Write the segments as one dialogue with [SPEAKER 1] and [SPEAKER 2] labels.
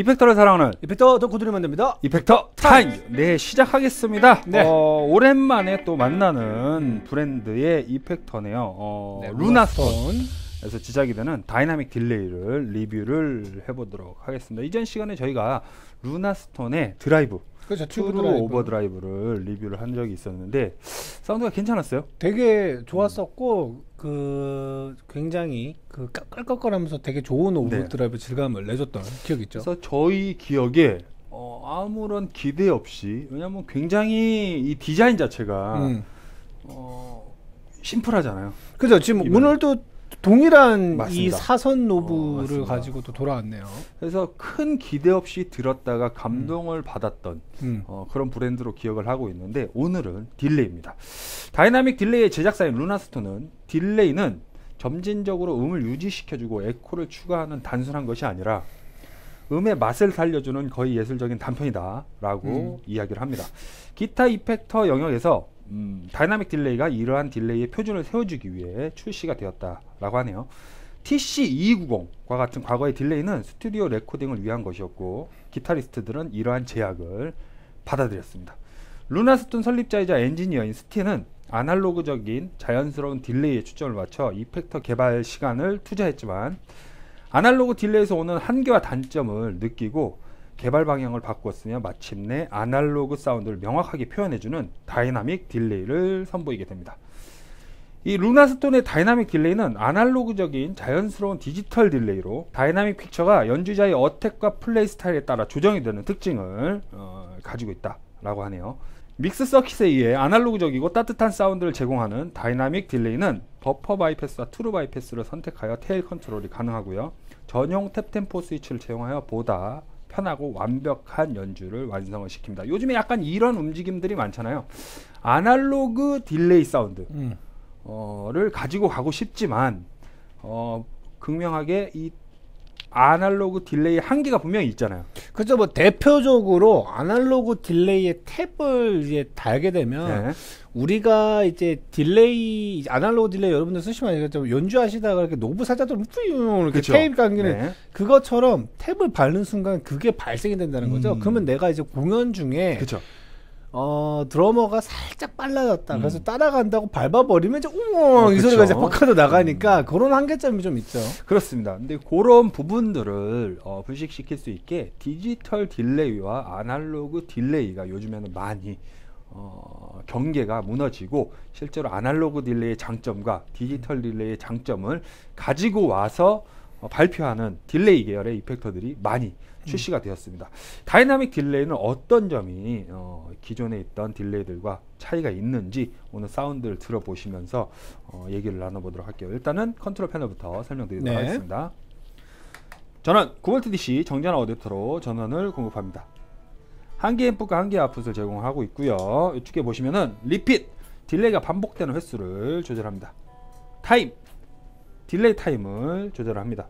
[SPEAKER 1] 이펙터를 사랑하는
[SPEAKER 2] 이펙터 덕후들이 만듭니다.
[SPEAKER 1] 이펙터 타임! 네, 시작하겠습니다.
[SPEAKER 2] 네.
[SPEAKER 1] 오랜만에 또 만나는 브랜드의 이펙터네요.
[SPEAKER 2] 네,
[SPEAKER 1] 루나스톤 에서 제작이 되는 다이나믹 딜레이를 리뷰를 해보도록 하겠습니다. 이전 시간에 저희가 루나스톤의 드라이브,
[SPEAKER 2] 그렇죠,
[SPEAKER 1] 트루 오버드라이브를 리뷰를 한 적이 있었는데 사운드가 괜찮았어요?
[SPEAKER 2] 되게 좋았었고 굉장히 깔깔거리면서 되게 좋은 오버드라이브 질감을 내줬던 기억이 있죠.
[SPEAKER 1] 그래서 저희 기억에 아무런 기대 없이, 왜냐면 굉장히 이 디자인 자체가 심플하잖아요.
[SPEAKER 2] 그죠. 지금 오늘도 동일한
[SPEAKER 1] 맞습니다.
[SPEAKER 2] 이 사선 노브를
[SPEAKER 1] 맞습니다.
[SPEAKER 2] 가지고 또 돌아왔네요.
[SPEAKER 1] 그래서 큰 기대 없이 들었다가 감동을 받았던 그런 브랜드로 기억을 하고 있는데, 오늘은 딜레이입니다. 다이나믹 딜레이의 제작사인 루나스톤은 딜레이는 점진적으로 음을 유지시켜주고 에코를 추가하는 단순한 것이 아니라 음의 맛을 살려주는 거의 예술적인 단편이다 라고 이야기를 합니다. 기타 이펙터 영역에서 다이나믹 딜레이가 이러한 딜레이의 표준을 세워주기 위해 출시가 되었다라고 하네요. TC-2290과 같은 과거의 딜레이는 스튜디오 레코딩을 위한 것이었고, 기타리스트들은 이러한 제약을 받아들였습니다. 루나스톤 설립자이자 엔지니어인 스티는 아날로그적인 자연스러운 딜레이에 초점을 맞춰 이펙터 개발 시간을 투자했지만, 아날로그 딜레이에서 오는 한계와 단점을 느끼고 개발 방향을 바꾸었으며 마침내 아날로그 사운드를 명확하게 표현해주는 다이나믹 딜레이를 선보이게 됩니다. 이 루나스톤의 다이나믹 딜레이는 아날로그적인 자연스러운 디지털 딜레이로 다이나믹 픽처가 연주자의 어택과 플레이 스타일에 따라 조정이 되는 특징을 가지고 있다라고 하네요. 믹스 서킷에 의해 아날로그적이고 따뜻한 사운드를 제공하는 다이나믹 딜레이는 버퍼 바이패스와 트루 바이패스를 선택하여 테일 컨트롤이 가능하고요. 전용 탭템포 스위치를 채용하여 보다 편하고 완벽한 연주를 완성을 시킵니다. 요즘에 약간 이런 움직임들이 많잖아요. 아날로그 딜레이 사운드를 가지고 가고 싶지만 극명하게 이 아날로그 딜레이의 한계가 분명히 있잖아요.
[SPEAKER 2] 그렇죠. 뭐 대표적으로 아날로그 딜레이의 탭을 이제 달게 되면 우리가 이제 딜레이, 아날로그 딜레이 여러분들 쓰시면 알겠지만 연주하시다가 이렇게 노브 살짝 좀 이렇게 테이프 감기는 그것처럼 탭을 밟는 순간 그게 발생이 된다는 거죠. 그러면 내가 이제 공연 중에 드러머가 살짝 빨라졌다. 그래서 따라간다고 밟아버리면 이제 이 소리가 이제 퍽하도 나가니까 그런 한계점이 좀 있죠.
[SPEAKER 1] 그렇습니다. 근데 그런 부분들을 불식시킬 수 있게 디지털 딜레이와 아날로그 딜레이가 요즘에는 많이 경계가 무너지고, 실제로 아날로그 딜레이의 장점과 디지털 딜레이의 장점을 가지고 와서 발표하는 딜레이 계열의 이펙터들이 많이 출시가 되었습니다. 다이나믹 딜레이는 어떤 점이 기존에 있던 딜레이들과 차이가 있는지 오늘 사운드를 들어보시면서 얘기를 나눠보도록 할게요. 일단은 컨트롤 패널부터 설명드리도록 하겠습니다. 저는 9V DC 정전화 어댑터로 전원을 공급합니다. 한 개 인풋과 한 개 아웃풋을 제공하고 있고요. 이쪽에 보시면은 리핏, 딜레이가 반복되는 횟수를 조절합니다. 타임, 딜레이 타임을 조절합니다.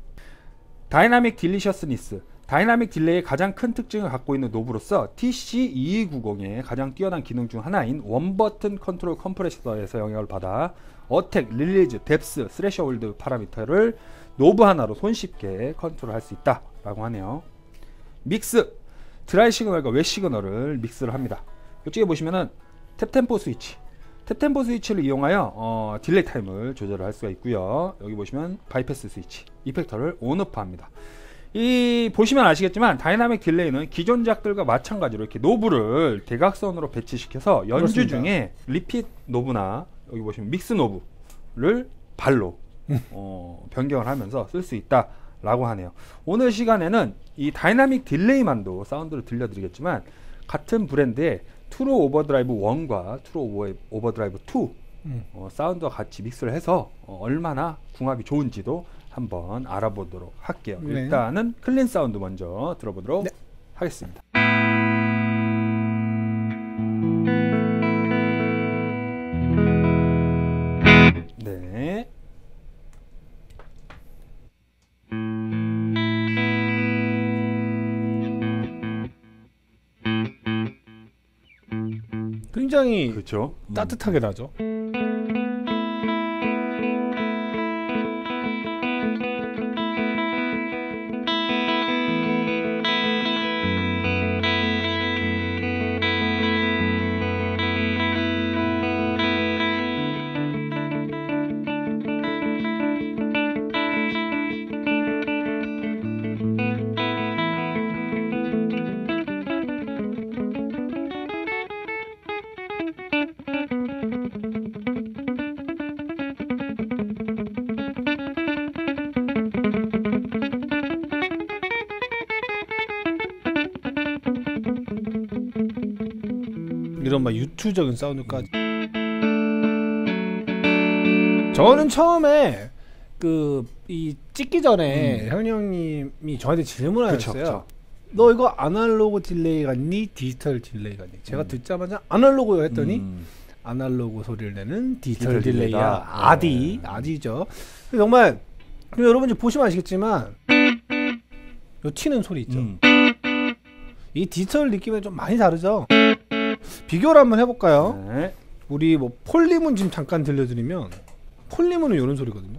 [SPEAKER 1] 다이나믹 딜리셔스니스, 다이나믹 딜레이의 가장 큰 특징을 갖고 있는 노브로서 TC-2290의 가장 뛰어난 기능 중 하나인 원버튼 컨트롤 컴프레서에서 영향을 받아 어택, 릴리즈, 뎁스, 스레셔홀드 파라미터를 노브 하나로 손쉽게 컨트롤할 수 있다라고 하네요. 믹스, 드라이 시그널과 웨 시그널을 믹스를 합니다. 이쪽에 보시면은 탭템포 스위치, 탭템포 스위치를 이용하여 딜레이 타임을 조절할 수가 있고요. 여기 보시면 바이패스 스위치, 이펙터를 온오프합니다. 이 보시면 아시겠지만 다이나믹 딜레이는 기존 작들과 마찬가지로 이렇게 노브를 대각선으로 배치시켜서 연주
[SPEAKER 2] 그렇습니다.
[SPEAKER 1] 중에 리핏 노브나 여기 보시면 믹스 노브를 발로 변경을 하면서 쓸 수 있다라고 하네요. 오늘 시간에는 이 다이나믹 딜레이만도 사운드를 들려드리겠지만, 같은 브랜드의 트루 오버드라이브 1과 트루 오버드라이브 2 사운드와 같이 믹스를 해서 얼마나 궁합이 좋은지도 한번 알아보도록 할게요. 일단은 클린 사운드 먼저 들어보도록 하겠습니다. 네.
[SPEAKER 2] 굉장히
[SPEAKER 1] 그렇죠.
[SPEAKER 2] 따뜻하게 나죠. 이런 막 유튜적인 사운드까지. 저는 처음에 이 찍기 전에 형님이 저한테 질문을 하셨어요. 너 이거 아날로그 딜레이 같니? 디지털 딜레이 같니? 제가 듣자마자 아날로그요 했더니 아날로그 소리를 내는 디지털 딜레이야. 아디죠. 정말 여러분들 보시면 아시겠지만 요 튀는 소리 있죠. 이 디지털 느낌이 좀 많이 다르죠. 비교를 한번 해볼까요?
[SPEAKER 1] 네.
[SPEAKER 2] 우리 뭐 폴리문 지금 잠깐 들려드리면 폴리문은 이런 소리거든요.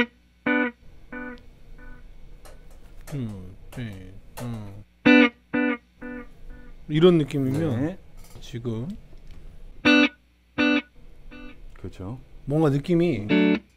[SPEAKER 2] 이런 느낌이면
[SPEAKER 1] 네.
[SPEAKER 2] 지금
[SPEAKER 1] 그렇죠.
[SPEAKER 2] 뭔가 느낌이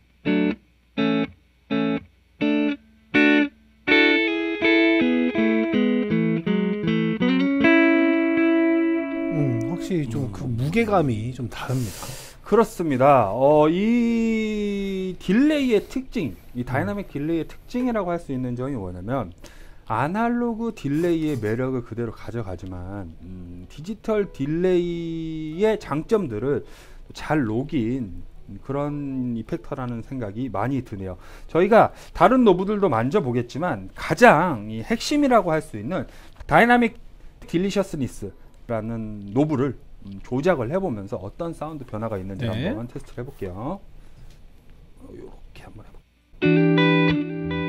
[SPEAKER 2] 확실히 좀 그 무게감이 좀 다릅니다.
[SPEAKER 1] 그렇습니다. 이 딜레이의 특징, 이 다이나믹 딜레이의 특징이라고 할 수 있는 점이 뭐냐면 아날로그 딜레이의 매력을 그대로 가져가지만 디지털 딜레이의 장점들을 잘 녹인 그런 이펙터라는 생각이 많이 드네요. 저희가 다른 노브들도 만져보겠지만 가장 이 핵심이라고 할 수 있는 다이나믹 딜리셔스니스라는 노브를 조작을 해보면서 어떤 사운드 변화가 있는지 한번 테스트를 해볼게요. 이렇게 한번 해볼게요.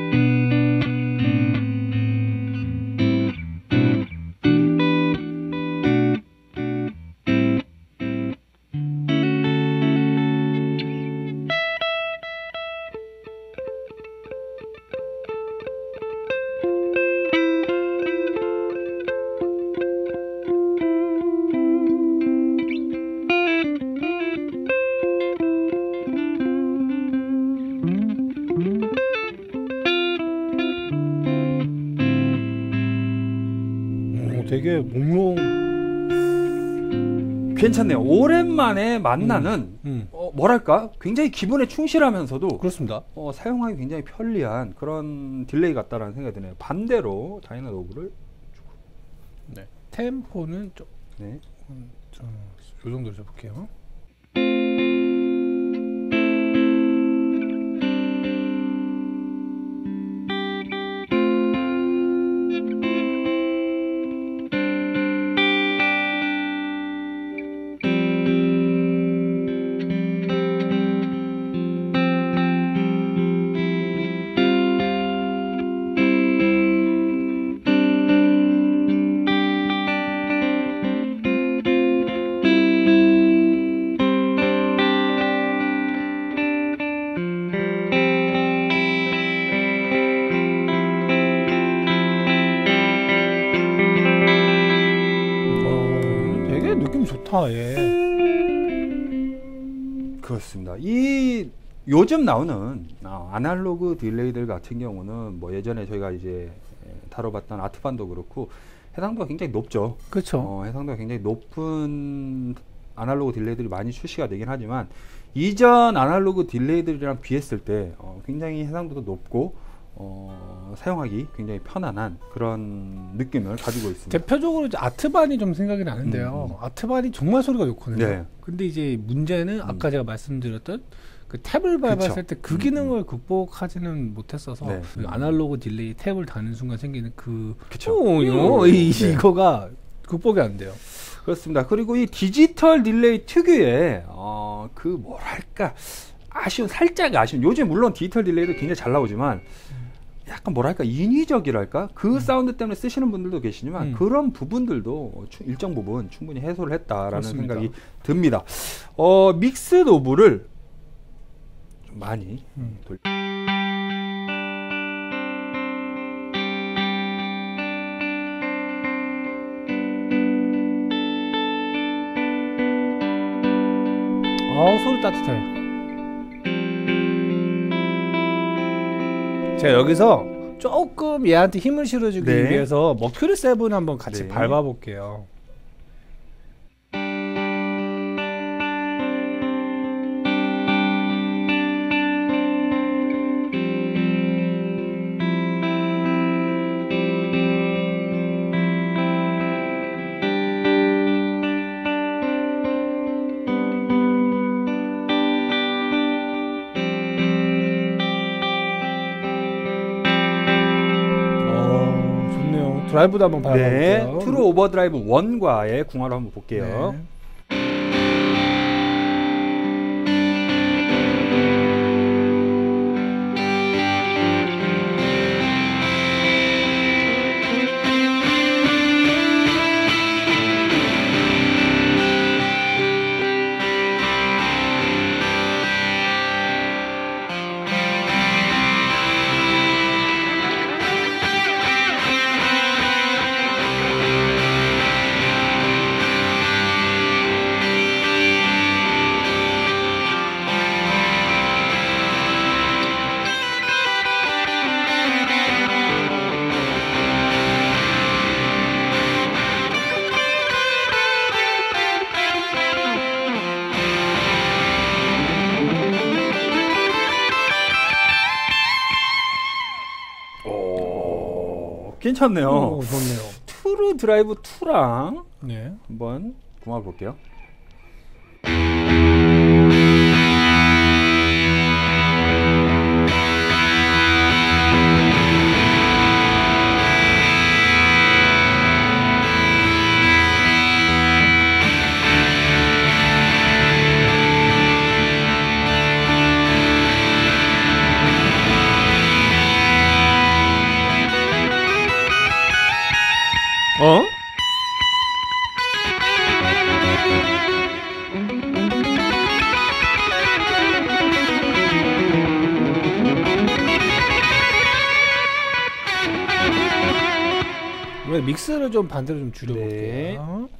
[SPEAKER 2] 되게 몽롱
[SPEAKER 1] 괜찮네요. 오랜만에 만나는 뭐랄까 굉장히 기분에 충실하면서도
[SPEAKER 2] 그렇습니다.
[SPEAKER 1] 사용하기 굉장히 편리한 그런 딜레이 같다라는 생각이 드네요. 반대로 다이나 노브를
[SPEAKER 2] 네. 템포는 좀
[SPEAKER 1] 네.
[SPEAKER 2] 요 정도로 잡을게요. 되게 느낌 좋다. 예.
[SPEAKER 1] 그렇습니다. 이 요즘 나오는 아날로그 딜레이들 같은 경우는 뭐 예전에 저희가 이제 다뤄봤던 아트반도 그렇고 해상도가 굉장히 높죠.
[SPEAKER 2] 그렇죠.
[SPEAKER 1] 해상도가 굉장히 높은 아날로그 딜레이들이 많이 출시가 되긴 하지만 이전 아날로그 딜레이들이랑 비했을 때 굉장히 해상도도 높고 사용하기 굉장히 편안한 그런 느낌을 가지고 있습니다.
[SPEAKER 2] 대표적으로 이제 아트반이 좀 생각이 나는데요. 아트반이 정말 소리가 좋거든요.
[SPEAKER 1] 네.
[SPEAKER 2] 근데 이제 문제는 아까 제가 말씀드렸던 그 탭을 밟았을 때 그 기능을 극복하지는 못했어서
[SPEAKER 1] 네.
[SPEAKER 2] 그 아날로그 딜레이 탭을 다는 순간 생기는
[SPEAKER 1] 네.
[SPEAKER 2] 이거가 극복이 안 돼요.
[SPEAKER 1] 그렇습니다. 그리고 이 디지털 딜레이 특유의 그 뭐랄까 살짝 아쉬운 요즘 물론 디지털 딜레이도 굉장히 잘 나오지만 약간 뭐랄까 인위적이랄까 그 사운드 때문에 쓰시는 분들도 계시지만 그런 부분들도 일정 부분 충분히 해소를 했다라는
[SPEAKER 2] 그렇습니다.
[SPEAKER 1] 생각이 듭니다. 믹스 노브를 좀 많이
[SPEAKER 2] 소리 따뜻해. 제가 여기서 조금 얘한테 힘을 실어주기
[SPEAKER 1] 네.
[SPEAKER 2] 위해서 머큐리 7 한번 같이
[SPEAKER 1] 네.
[SPEAKER 2] 밟아볼게요. 드라이브도 한번 봐볼게요.
[SPEAKER 1] 네, 트루 오버드라이브 1과의 궁합을 한번 볼게요.
[SPEAKER 2] 네.
[SPEAKER 1] 괜찮네요.
[SPEAKER 2] 좋네요.
[SPEAKER 1] 트루 드라이브 2랑
[SPEAKER 2] 네.
[SPEAKER 1] 한번 궁합을 볼게요.
[SPEAKER 2] 어? 왜 믹스를 좀 반대로 좀 줄여볼게요.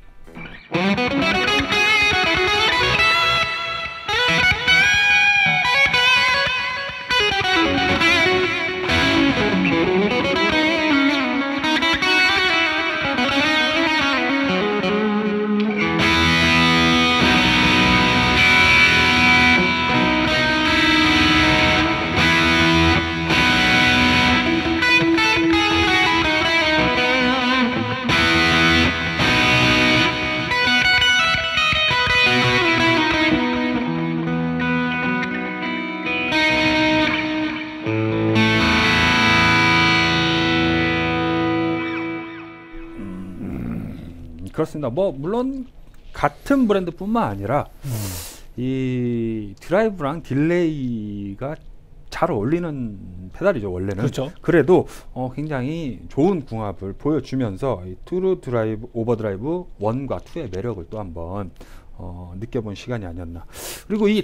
[SPEAKER 1] 그렇습니다. 뭐 물론 같은 브랜드뿐만 아니라 이 드라이브랑 딜레이가 잘 어울리는 페달이죠, 원래는.
[SPEAKER 2] 그렇죠.
[SPEAKER 1] 그래도 굉장히 좋은 궁합을 보여주면서 이 트루 드라이브 오버드라이브 1과 2의 매력을 또 한번 느껴본 시간이 아니었나. 그리고 이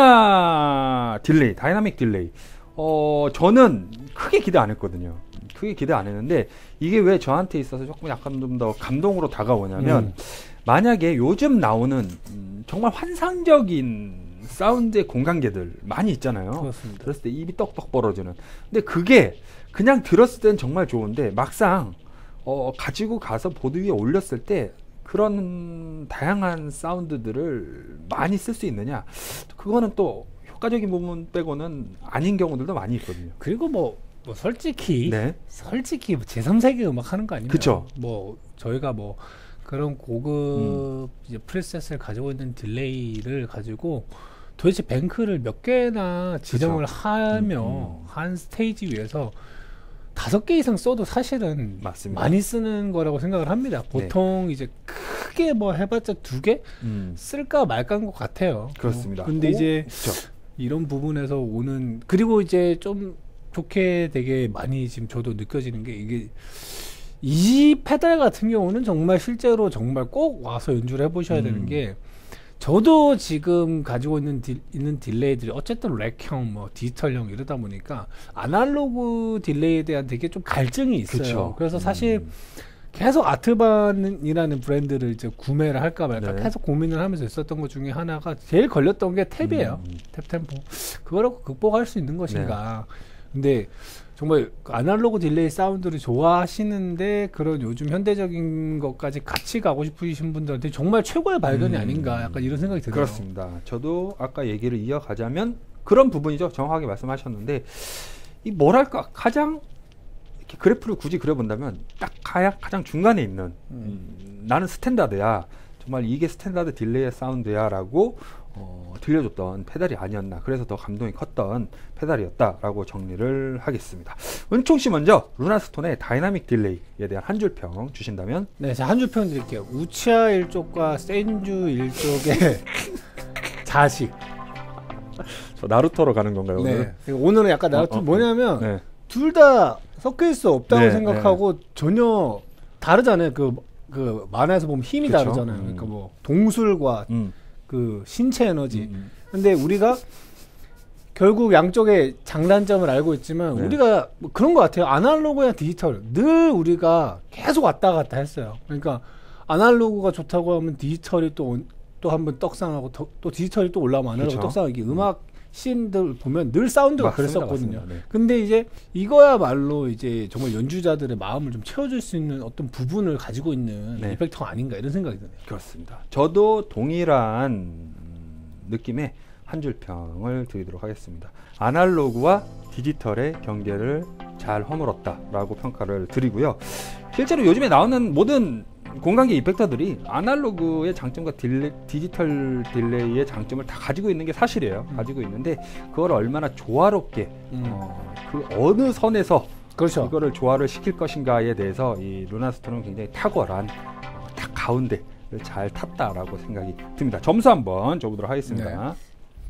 [SPEAKER 1] 다이나믹 딜레이, 저는 크게 기대 안 했거든요. 크게 기대 안 했는데 이게 왜 저한테 있어서 조금 약간 좀 더 감동으로 다가오냐면 만약에 요즘 나오는 정말 환상적인 사운드의 공간계들 많이 있잖아요.
[SPEAKER 2] 그렇습니다.
[SPEAKER 1] 들었을 때 입이 떡떡 벌어지는. 근데 그게 그냥 들었을 때는 정말 좋은데 막상 가지고 가서 보드 위에 올렸을 때 그런 다양한 사운드들을 많이 쓸 수 있느냐, 그거는 또 효과적인 부분 빼고는 아닌 경우들도 많이 있거든요.
[SPEAKER 2] 그리고 뭐 솔직히
[SPEAKER 1] 네.
[SPEAKER 2] 솔직히 제3세계 음악 하는 거 아니에요?
[SPEAKER 1] 그쵸.
[SPEAKER 2] 뭐 저희가 뭐 그런 고급 이제 프리셋을 가지고 있는 딜레이를 가지고 도대체 뱅크를 몇 개나 지정을 하며 한 스테이지 위에서 5개 이상 써도 사실은
[SPEAKER 1] 맞습니다.
[SPEAKER 2] 많이 쓰는 거라고 생각을 합니다. 보통 이제 크게 뭐 해봤자 2개 쓸까 말까인 것 같아요.
[SPEAKER 1] 그렇습니다.
[SPEAKER 2] 근데 이제
[SPEAKER 1] 그쵸.
[SPEAKER 2] 이런 부분에서 오는, 그리고 이제 좀 좋게 되게 많이 지금 저도 느껴지는 게, 이게 이 페달 같은 경우는 정말 실제로 정말 꼭 와서 연주를 해보셔야 되는 게, 저도 지금 가지고 있는 딜레이들이 어쨌든 렉형, 뭐 디지털형 이러다 보니까 아날로그 딜레이에 대한 되게 좀 갈증이 있어요.
[SPEAKER 1] 그쵸.
[SPEAKER 2] 그래서 사실 계속 아트반이라는 브랜드를 이제 구매를 할까 말까 계속 고민을 하면서 있었던 것 중에 하나가, 제일 걸렸던 게 탭이에요. 탭 템포. 그거를 극복할 수 있는 것인가. 근데 정말 아날로그 딜레이 사운드를 좋아하시는데 그런 요즘 현대적인 것까지 같이 가고 싶으신 분들한테 정말 최고의 발견이 아닌가, 약간 이런 생각이 드네요.
[SPEAKER 1] 그렇습니다. 저도 아까 얘기를 이어가자면 그런 부분이죠. 정확하게 말씀하셨는데, 이 뭐랄까 가장 이렇게 그래프를 굳이 그려본다면 딱 가장 중간에 있는 나는 스탠다드야, 정말 이게 스탠다드 딜레이의 사운드야라고 들려줬던 페달이 아니었나. 그래서 더 감동이 컸던 페달이었다라고 정리를 하겠습니다. 은총 씨 먼저 루나스톤의 다이나믹 딜레이에 대한 한 줄 평 주신다면?
[SPEAKER 2] 네, 제가 한 줄 평 드릴게요. 우치아 일족과 센주 일족의 자식.
[SPEAKER 1] 저 나루토로 가는 건가요?
[SPEAKER 2] 네. 오늘은 약간 나루토 뭐냐면
[SPEAKER 1] 네.
[SPEAKER 2] 둘 다 섞일 수 없다고
[SPEAKER 1] 네,
[SPEAKER 2] 생각하고 전혀 다르잖아요. 그 만화에서 보면 힘이
[SPEAKER 1] 그쵸?
[SPEAKER 2] 다르잖아요. 그러니까 뭐 동술과 그 신체 에너지. 근데 우리가 결국 양쪽의 장단점을 알고 있지만
[SPEAKER 1] 네.
[SPEAKER 2] 우리가 뭐 그런 것 같아요. 아날로그나 디지털 늘 우리가 계속 왔다 갔다 했어요. 그러니까 아날로그가 좋다고 하면 디지털이 또 한번 떡상하고 또 디지털이 또 올라오면 아날로그 떡상하고 이게 음악 씬들 보면 늘 사운드가
[SPEAKER 1] 맞습니다,
[SPEAKER 2] 그랬었거든요.
[SPEAKER 1] 맞습니다. 네.
[SPEAKER 2] 근데 이제 이거야말로 이제 정말 연주자들의 마음을 좀 채워줄 수 있는 어떤 부분을 가지고 있는
[SPEAKER 1] 네.
[SPEAKER 2] 이펙터가 아닌가 이런 생각이 드네요.
[SPEAKER 1] 그렇습니다. 저도 동일한 느낌의 한 줄 평을 드리도록 하겠습니다. 아날로그와 디지털의 경계를 잘 허물었다라고 평가를 드리고요. 실제로 요즘에 나오는 모든 공간계 이펙터들이 아날로그의 장점과 디지털 딜레이의 장점을 다 가지고 있는 게 사실이에요. 가지고 있는데 그걸 얼마나 조화롭게 그 어느 선에서
[SPEAKER 2] 그렇죠.
[SPEAKER 1] 이거를 조화를 시킬 것인가에 대해서 이 루나스톤은 굉장히 탁월한 딱 가운데를 잘 탔다라고 생각이 듭니다. 점수 한번 줘보도록 하겠습니다.
[SPEAKER 2] 네.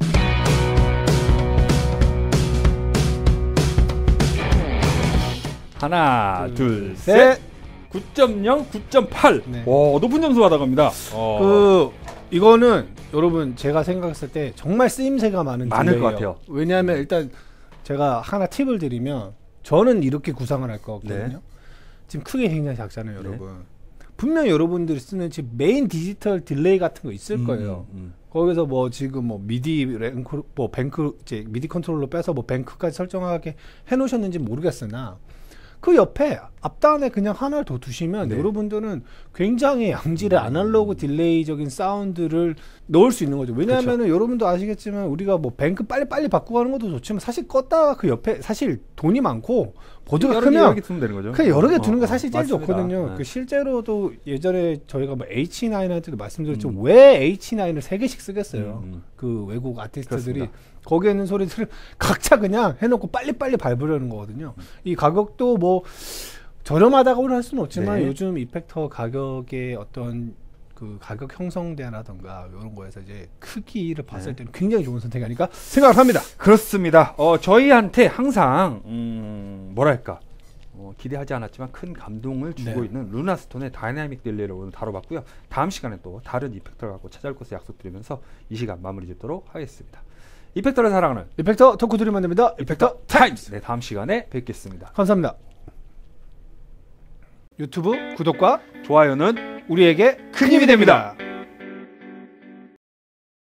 [SPEAKER 1] 하나, 둘, 셋. 9.0, 9.8.
[SPEAKER 2] 네.
[SPEAKER 1] 오, 높은 점수 받아갑니다.
[SPEAKER 2] 이거는 여러분 제가 생각했을 때 정말 쓰임새가 많을
[SPEAKER 1] 것 같아요.
[SPEAKER 2] 왜냐하면 일단 제가 하나 팁을 드리면 저는 이렇게 구상을 할 것 같거든요.
[SPEAKER 1] 네.
[SPEAKER 2] 지금 크게 굉장히 작잖아요, 여러분. 분명 여러분들이 쓰는 지금 메인 디지털 딜레이 같은 거 있을 거예요. 거기서 뭐 지금 뭐 미디 랭크 뭐 뱅크 이제 미디 컨트롤러 빼서 뭐 뱅크까지 설정하게 해놓으셨는지 모르겠으나 그 옆에 앞단에 그냥 하나를 더 두시면
[SPEAKER 1] 네.
[SPEAKER 2] 여러분들은 굉장히 양질의 아날로그 딜레이적인 사운드를 넣을 수 있는 거죠. 왜냐하면은 여러분도 아시겠지만 우리가 뭐 뱅크 빨리빨리 바꾸고 하는 것도 좋지만 사실 껐다가 그 옆에 사실 돈이 많고 보드가 크면
[SPEAKER 1] 여러 개 두면 되는 거죠.
[SPEAKER 2] 그냥 여러 개 두는 게 사실 제일
[SPEAKER 1] 맞습니다.
[SPEAKER 2] 좋거든요.
[SPEAKER 1] 네.
[SPEAKER 2] 그 실제로도 예전에 저희가 뭐 H9한테도 말씀드렸지만 왜 H9을 3개씩 쓰겠어요. 그 외국 아티스트들이
[SPEAKER 1] 그렇습니다.
[SPEAKER 2] 거기에 있는 소리들을 각자 그냥 해놓고 빨리빨리 밟으려는 거거든요. 이 가격도 뭐 저렴하다고는 할 수는 없지만
[SPEAKER 1] 네.
[SPEAKER 2] 요즘 이펙터 가격의 어떤 그 가격 형성대라던가 이런 거에서 이제 크기를 봤을 때는 굉장히 좋은 선택이 아닐까 생각을 합니다.
[SPEAKER 1] 그렇습니다. 저희한테 항상 뭐랄까 기대하지 않았지만 큰 감동을 주고
[SPEAKER 2] 네.
[SPEAKER 1] 있는 루나스톤의 다이나믹 딜레이를 오늘 다뤄봤고요. 다음 시간에 또 다른 이펙터를 갖고 찾아올 것을 약속드리면서 이 시간 마무리 짓도록 하겠습니다. 이펙터를 사랑하는
[SPEAKER 2] 이펙터 덕후들이 만듭니다. 이펙터 타임스.
[SPEAKER 1] 네, 다음 시간에 뵙겠습니다.
[SPEAKER 2] 감사합니다. 유튜브 구독과
[SPEAKER 1] 좋아요는
[SPEAKER 2] 우리에게 큰 힘이 됩니다.